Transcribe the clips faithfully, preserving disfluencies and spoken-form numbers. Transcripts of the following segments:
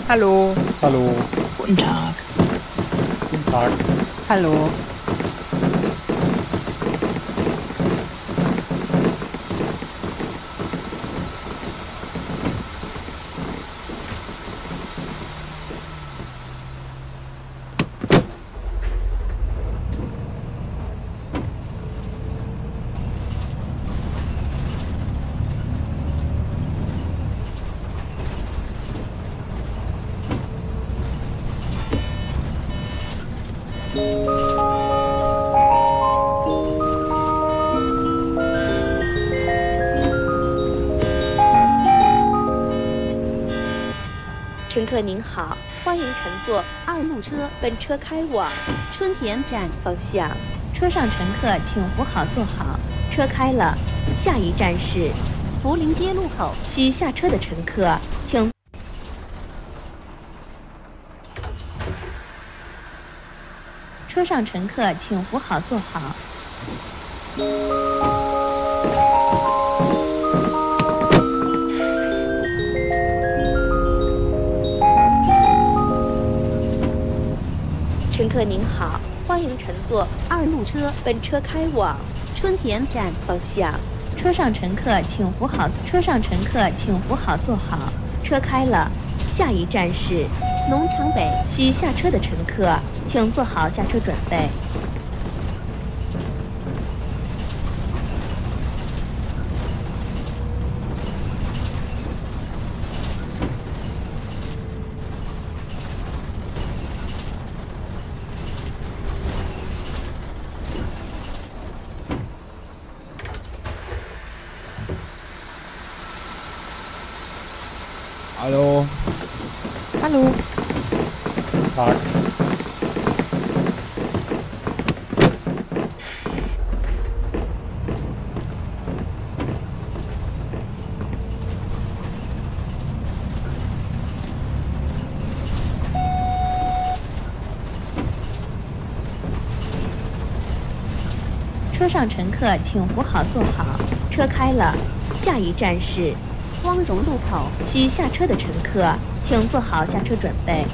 Hallo. Hallo. Guten Tag. Guten Tag. Hallo. 乘客您好，欢迎乘坐二路车，本车开往春田站方向。车上乘客请扶好坐好，车开了，下一站是福林街路口。需下车的乘客请。车上乘客请扶好坐好。乘客您好，欢迎乘坐二路车，本车开往春田站方向。车上乘客请扶好，车上乘客请扶好坐好，车开了，下一站是农场北。需下车的乘客请做好下车准备。 Hallo. Hallo. Guten Tag. 车上乘客请扶好坐好，车开了，下一站是光荣路口。需下车的乘客请做好下车准备。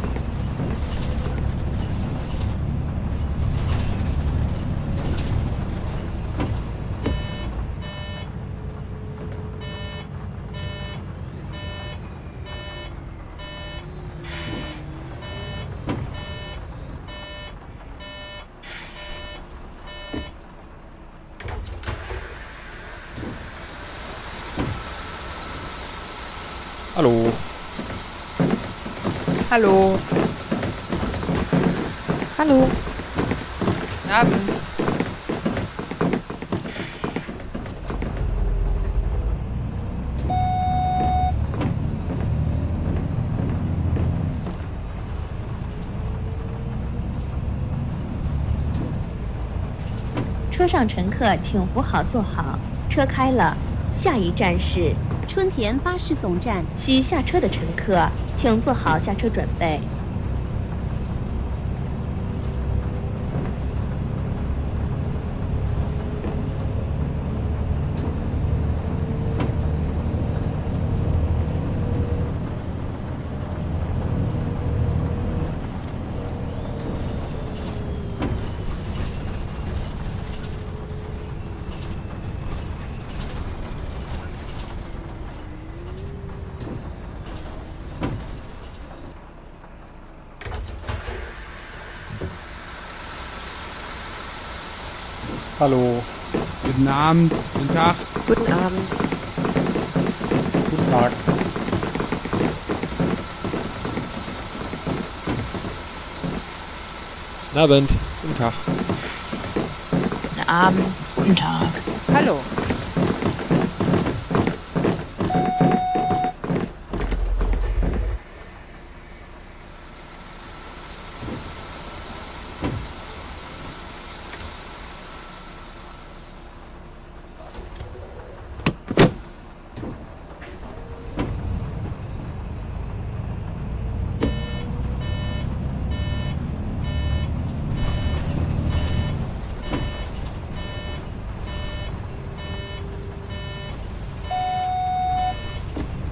Hallo. Hallo. Hallo. Guten Abend. 车上乘客请扶好坐好，车开了，下一站是春田巴士总站。需下车的乘客请做好下车准备。 Hallo. Guten Abend. Guten Tag. Guten Abend. Guten Tag. Guten Abend. Guten Tag. Guten Abend. Guten Tag. Hallo.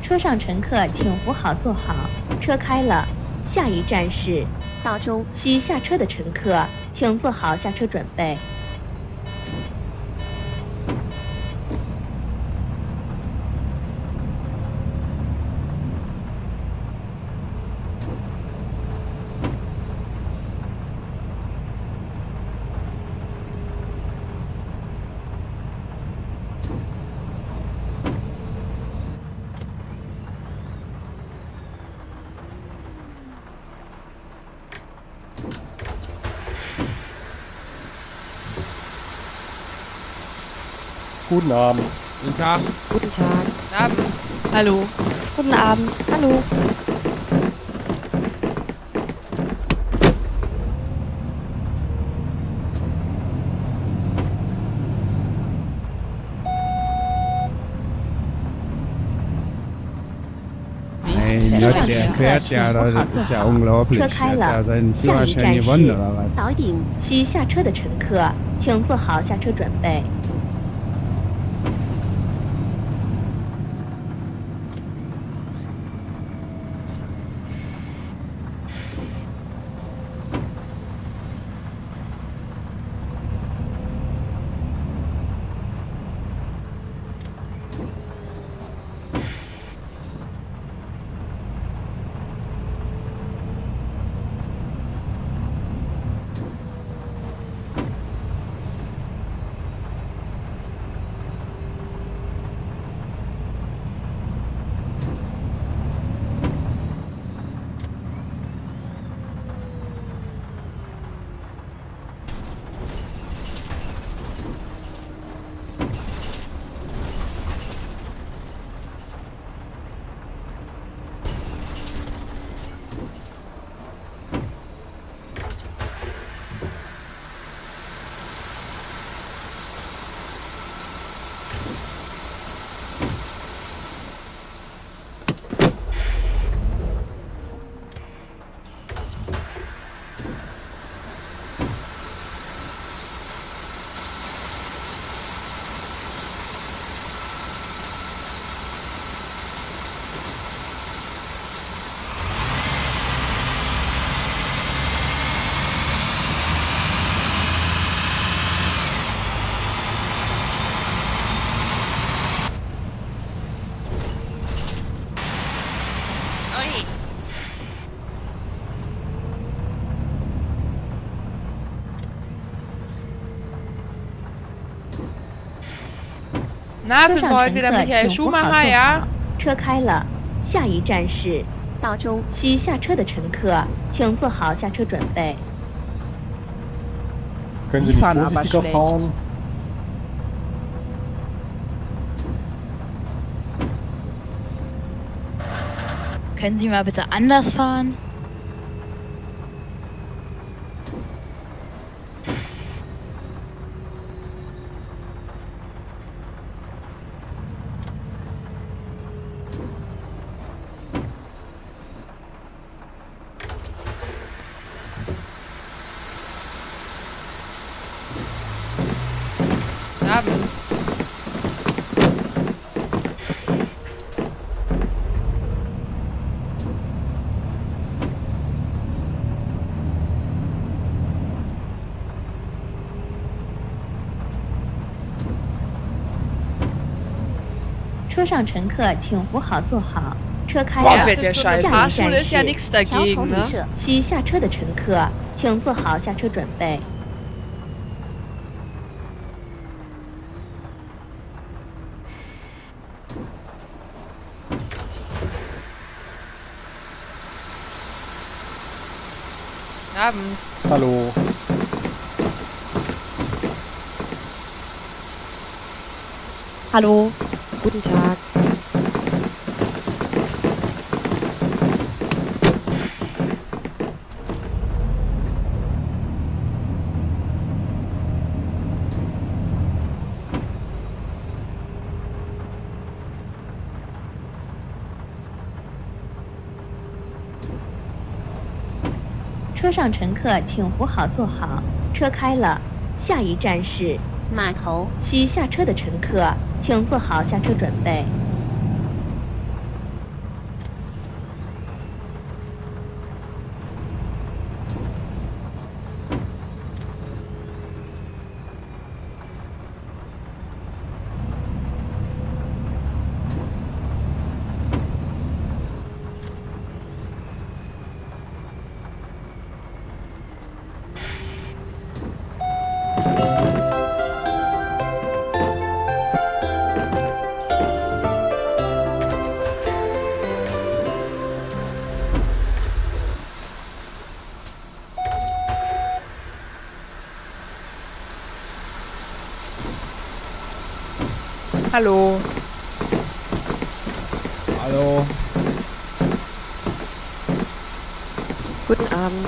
车上乘客请扶好坐好，车开了，下一站是道中，需下车的乘客请做好下车准备。 Guten Abend. Guten Tag. Guten Tag. Guten Abend. Hallo. Guten Abend. Hallo. Mein Gott, der fährt ja, das ist ja unglaublich. 车 Der 开 hat 了 ja seinen 下一 Führerschein 站 gewonnen 是 oder was? 岛顶，需下车的乘客请做好下车准备。 Na, sind wir heute wieder Michael Schumacher, ja? 车开了，下一站是道中，需下车的乘客请做好下车准备。 Können Sie nicht vorsichtiger fahren? Können Sie mal bitte anders fahren? Abend. 车上乘客请扶好坐好，车开 Boah, 了， fährt der 下一 Scheiße. 站 Fahrschule ist ja 是 nichts 桥 dagegen, 头旅 ne? 社，需下车的乘客请做好下车准备。 Abend. Hallo. Hallo. Guten Tag. “车上乘客请扶好坐好，车开了，下一站是码头，需下车的乘客请做好下车准备。” Hallo. Hallo. Guten Abend.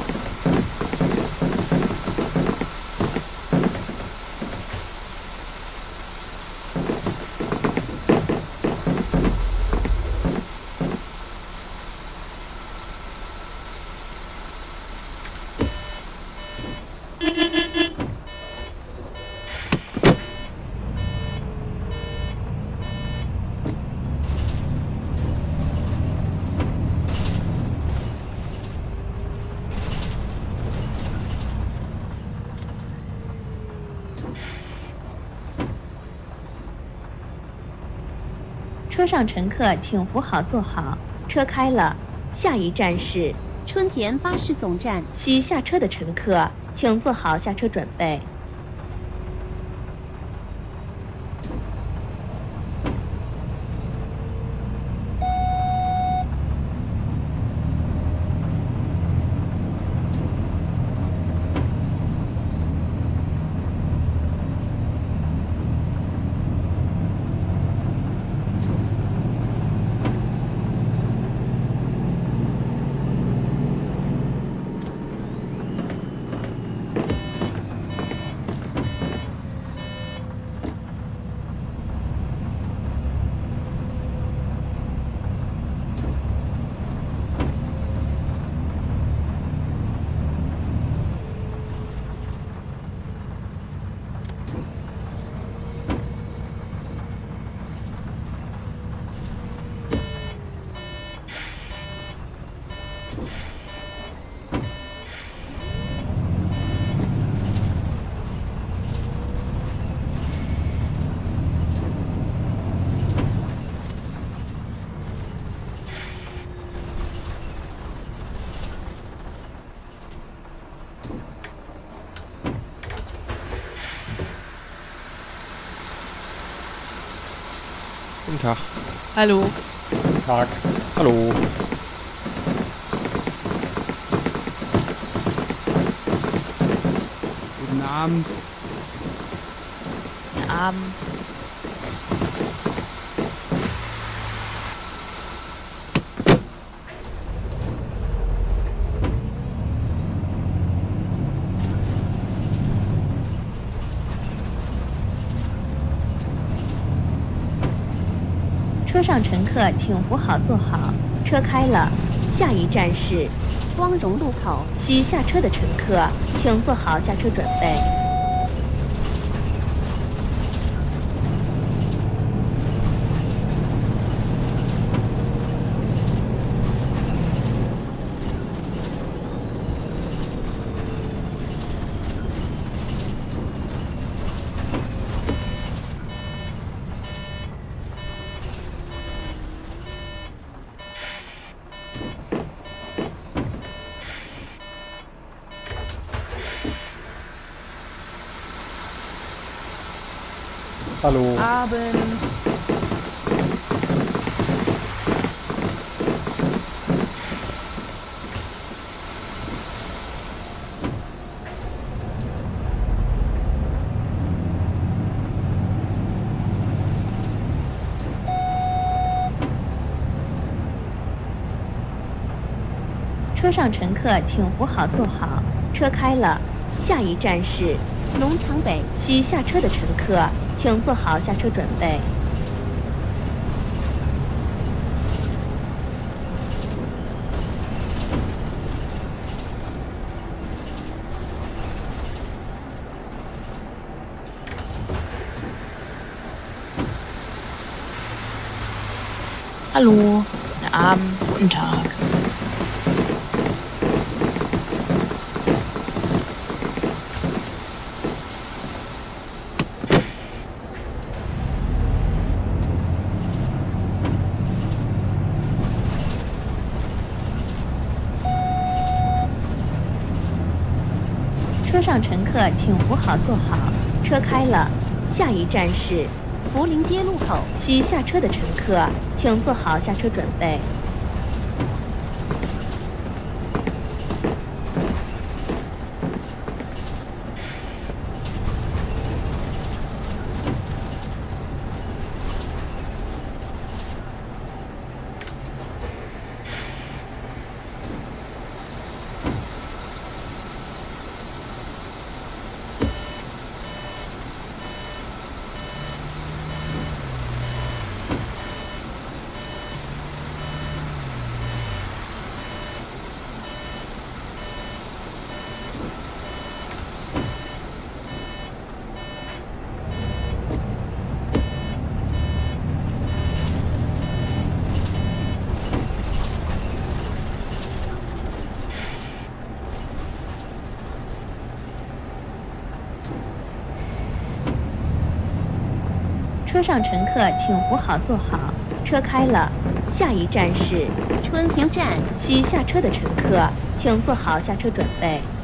车上乘客请扶好坐好，车开了，下一站是春田巴士总站。 需下车的乘客请做好下车准备。 Guten Tag. Hallo. Guten Tag. Hallo. Guten Abend. Guten Abend. 车上乘客请扶好坐好，车开了，下一站是光荣路口。 需下车的乘客请做好下车准备。 Hallo. Abend. 车上乘客请扶好坐好，车开了，下一站是农场北。 需下车的乘客请做好下车准备。 Hallo. Guten Abend. Guten Tag. 车上乘客请扶好坐好，车开了，下一站是福林街路口。 需下车的乘客请做好下车准备。 车上乘客请扶好坐好，车开了。下一站是春田站， 需下车的乘客请做好下车准备。